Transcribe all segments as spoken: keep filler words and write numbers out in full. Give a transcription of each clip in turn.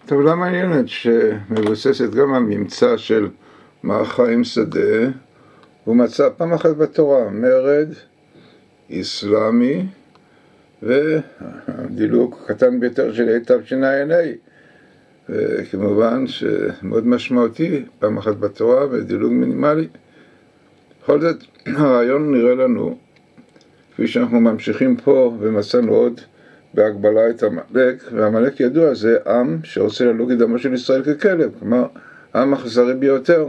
טבלה מעניינת שמבוססת גם על ממצא של מר חיים שדה. הוא מצא פעם אחת בתורה מרד איסלאמי ודילוג קטן ביותר של איי תשע"ה, וכמובן שמאוד משמעותי, פעם אחת בתורה ודילוג מינימלי. בכל זאת הרעיון נראה לנו, כפי שאנחנו ממשיכים פה ומצאנו עוד בהגבלה את עמלק, ועמלק ידוע זה עם שרוצה ללוג את דמו של ישראל ככלב, כלומר עם אכזרי ביותר.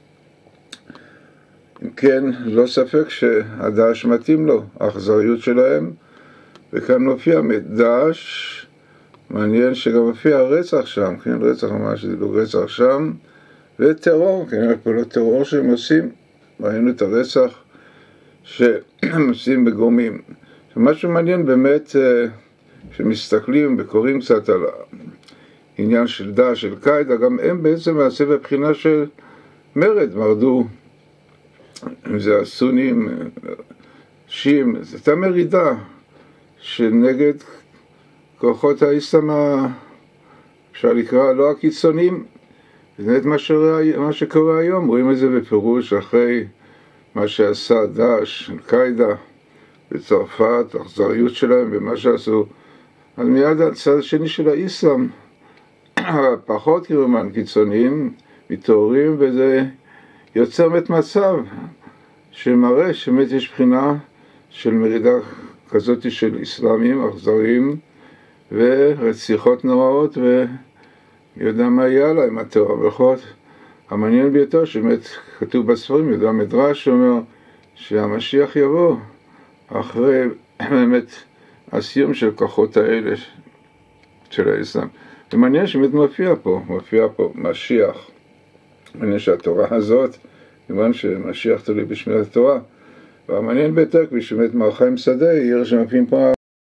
אם כן, לא ספק שהדאעש מתאים לו, האכזריות שלהם, וכאן מופיע מדאעש, מעניין שגם מופיע רצח שם, כן, רצח ממש, דילוג רצח שם, וטרור, כן, פעולות טרור שהם עושים, ראינו את הרצח שהם עושים בגורמים. משהו מעניין באמת, שמסתכלים וקוראים קצת על העניין של דאעש, של קאידה, גם הם בעצם מעשה בבחינה של מרד, מרדו, אם זה הסונים, שיעים, זו הייתה מרידה שנגד כוחות האסלאם, אפשר לקרוא, לא הקיצונים, זה מה, מה שקורה היום, רואים את זה בפירוש אחרי מה שעשה דאעש, קאידה, בצרפת, האכזריות שלהם ומה שעשו. אז מיד הצד השני של האסלאם, פחות כמובן קיצוניים, מתעוררים, וזה יוצר מת מצב שמראה שבאמת יש בחינה של מרידה כזאת של אסלאמים, אכזריים, ורציחות נוראות, ומי יודע מה יהיה לה עם הטרור. בכל המעניין ביותר שבאמת כתוב בספרים, יודע מדרש שאומר שהמשיח יבוא אחרי באמת הסיום של כוחות האלה של האסלאם. ומעניין שבאמת מופיע פה, מופיע פה משיח. מעניין שהתורה הזאת, כיוון שמשיח תלוי בשמירת התורה, והמעניין ביותר כפי שבאמת מר חיים שדה העיר שמופיעים פה